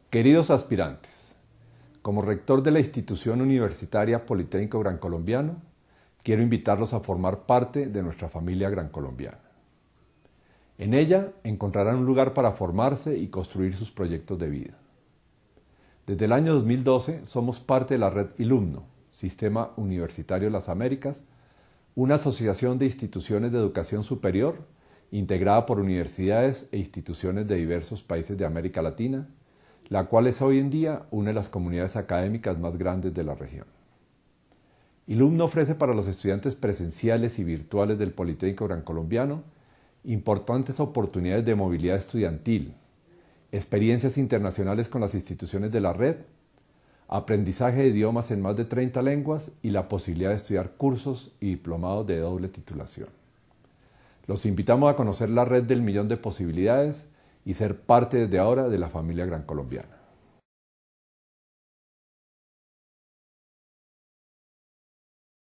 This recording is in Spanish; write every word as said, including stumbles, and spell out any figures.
Queridos aspirantes, como rector de la institución universitaria Politécnico Gran Colombiano, quiero invitarlos a formar parte de nuestra familia gran colombiana. En ella encontrarán un lugar para formarse y construir sus proyectos de vida. Desde el año dos mil doce somos parte de la red ILUMNO, Sistema Universitario de las Américas, una asociación de instituciones de educación superior integrada por universidades e instituciones de diversos países de América Latina, la cual es hoy en día una de las comunidades académicas más grandes de la región. ILUMNO ofrece para los estudiantes presenciales y virtuales del Politécnico Gran Colombiano importantes oportunidades de movilidad estudiantil, experiencias internacionales con las instituciones de la red, aprendizaje de idiomas en más de treinta lenguas y la posibilidad de estudiar cursos y diplomados de doble titulación. Los invitamos a conocer la red del millón de posibilidades y ser parte desde ahora de la familia gran colombiana.